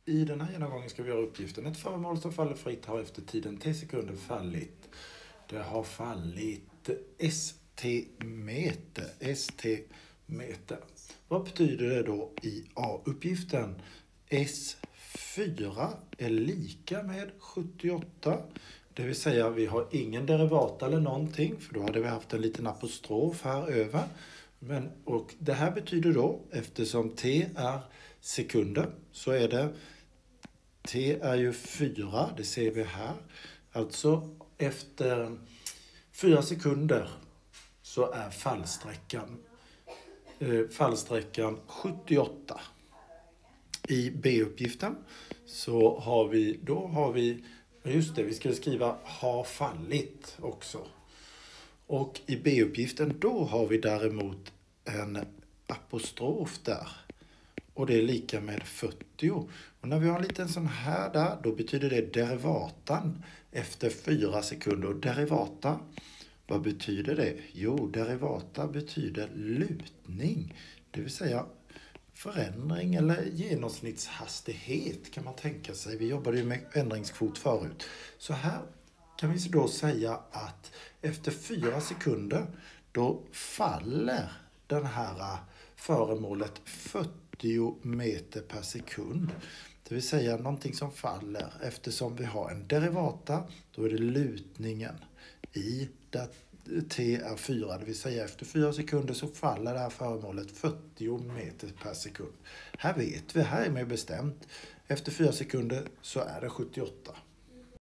I den här genomgången ska vi göra uppgiften. Ett föremål som faller fritt har efter tiden 10 sekunder fallit. Det har fallit ST-meter. ST-meter. Vad betyder det då i A-uppgiften? S4 är lika med 78. Det vill säga vi har ingen derivata eller någonting. För då hade vi haft en liten apostrof här över. Och det här betyder då, eftersom T är sekunder, så är det T är ju 4, det ser vi här. Alltså efter 4 sekunder så är fallsträckan 78. I B-uppgiften så har vi, just det, vi ska skriva har fallit också. Och i B-uppgiften då har vi däremot en apostrof där. Och det är lika med 40. Och när vi har en liten sån här där, då betyder det derivatan efter 4 sekunder. Och derivata, vad betyder det? Jo, derivata betyder lutning. Det vill säga förändring eller genomsnittshastighet kan man tänka sig. Vi jobbade ju med ändringskvot förut. Så här kan vi då säga att efter 4 sekunder då faller den här föremålet 40 meter per sekund. Det vill säga någonting som faller eftersom vi har en derivata, då är det lutningen i där T är 4. Det vill säga efter 4 sekunder så faller det här föremålet 40 meter per sekund. Här vet vi, här är mer bestämt. Efter 4 sekunder så är det 78.